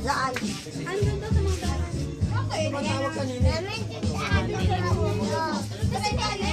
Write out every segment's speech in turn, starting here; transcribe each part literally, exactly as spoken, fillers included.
Saan? Andun daw sa mga daan. Okay, matawag kanina. Kasi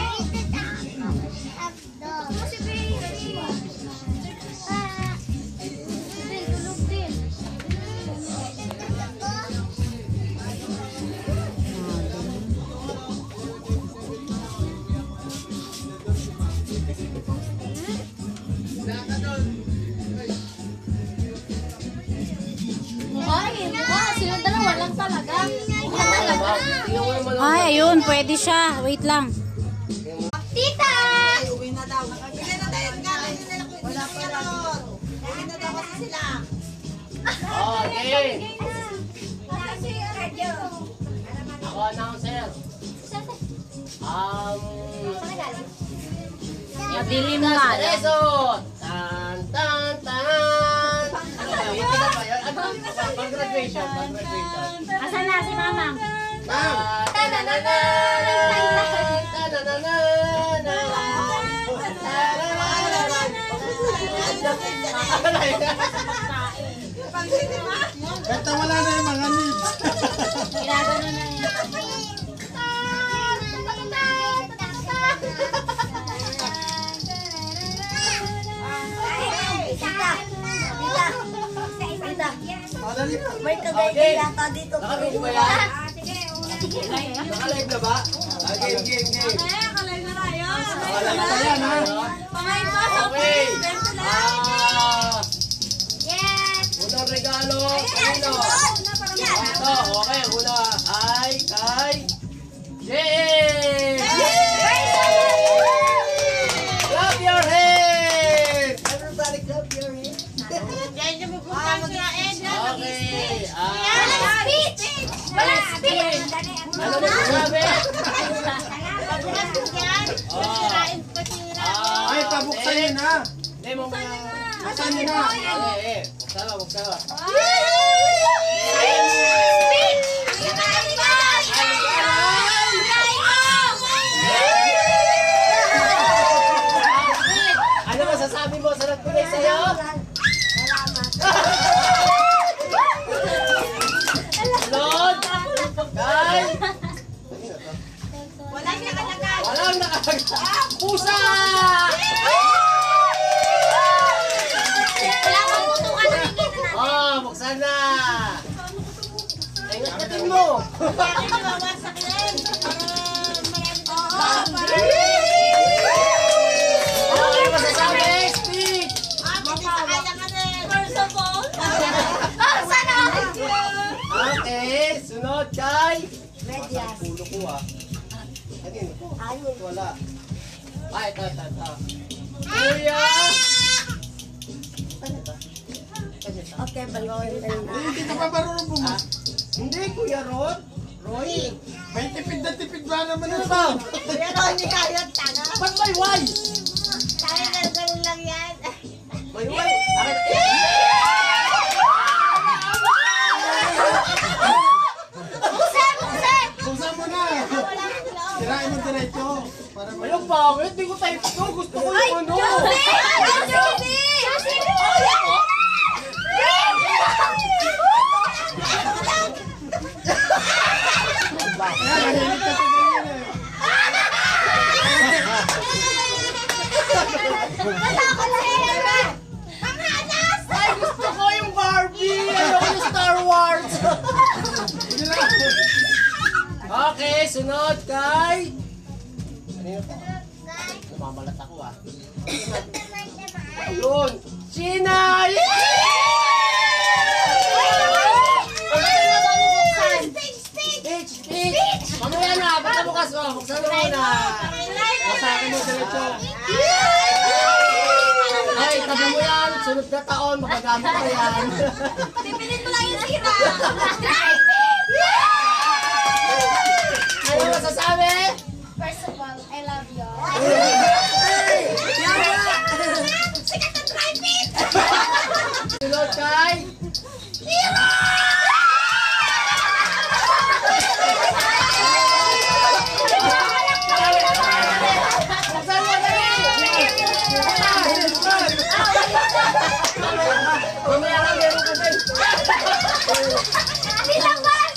ay, ayun, pwede siya. Wait lang. Tita! Uwi na daw. Uwi na tayo. Wala pa rin. Uwi na daw kasi sila. Okay. Ako announcer. Um, Madilim nga. Reso! Tan, tan, tan! Pag-graduation, pag-graduation. Asan na si Mamang? Kata wala na yung mga needs. Ginagano na yan. May kagay yata dito. Nakabili ba yan? Nakalive na ba? Ah, game, game, game. Nakalive na tayo. Nakalive na yan, ha? Pamain mo sa Okay. Ah! Yes! Unang regalo. Sino? Ito, okay. Una ay kay Jay! Clap your hands! Everybody clap your hands. Okay. Ah, Wala speech! ano mo sinabi? Ay, pabuksan yun ha. Hindi mo mga... Buksan yun ha. Okay, eh. Buksan mo, buksan mo. Ano masasabi mo sa nagpinay sa'yo? Lord! Kay! Walang nakalagay! Walang nakalagay! Pusa! Wala kang putukan na higit na. Oh, buksan na! Ingat ka din mo! Bakit nawawasak yan? Oo, Ano kayo masasabi? Speech! First of all, ah, sana! Okay, sunod kay... Medyas. Pulo ko ah. Ano yun? Ayun. Wala. Ay, ito, ito, ito. Kuya! Ano ito? Ano ito? Okay, balon. Hindi ka pa marunong Ah, bumas. hindi, Kuya Ron. Roy. May tipid na tipid ba naman Ano ito? ba? Pero hindi kaya tanga. Ba't may Y? Tayo ganun lang yan. May Y? Akin, Bukse! Bukse! Buksan mo na. Sirain mo diretso. Para mo. Ayun, bakit? Hindi ko type to. Gusto ko yung ano. Josie! Ay, Josie! Josie! Ayan, mahilig ka sa ganyan eh. Natakot si Eva! Panghanas! Ay, gusto ko yung Barbie. Ano yung Star Wars? Sige lang. Okay, sunod kay... Ano yun? Namamalat ako ah. Ayun! Sina! Speech! Speech! Mamaya na! Baka bukas mo! Buksan mo muna! Masakin mo diretso! Ay, tabi mo yan! Sunod na taon! Magagamit mo yan! Pipilin mo lang yung sira! Ano masasabi? First of all, I love you. Sikat ang tripod! Sunod kay... Buksan mo dali! Mamaya na meron ka din! Nilabas!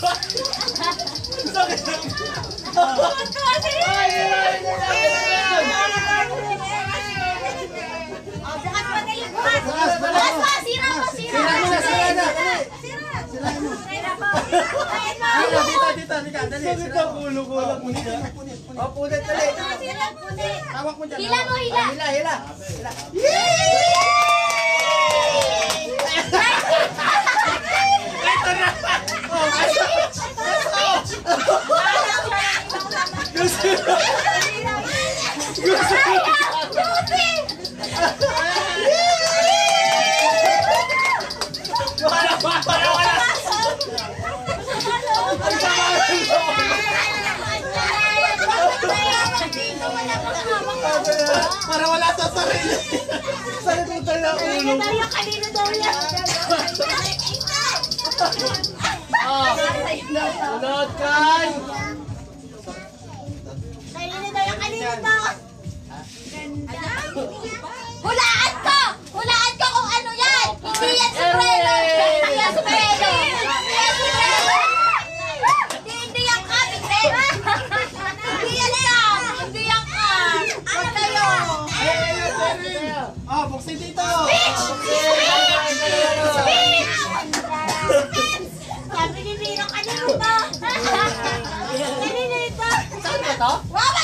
Bukas pa! Sira mo! Sira! Sira mo na, sira na. Sira! Sira mo! Dito, dito, dito. Mika, dali. Bakit ang ulo ko lang mo siya? O, punit, dali. Sira! Punit! Tawak mo dyan. Hila mo! Hila! Ah, Hila, hila. Hila. Para wala sa sarili. Sakit mo tayo ang ulo. Kanino daw yan? Oh, sunod kay. Kanino daw yan? Kanino daw? Hulaan ko! Hulaan ko kung ano yan! Hindi yan si Frelo! Hindi yan si Frelo! Hindi yan si Frelo! Hindi, hindi yan ka! Hindi! Hindi yan yan! Hindi yan ka! Ano kayo? Oh, buksin dito. Bitch! Bitch! Sabi ni Miro, kanino to? Kanino ito? Saan ba to? Wow!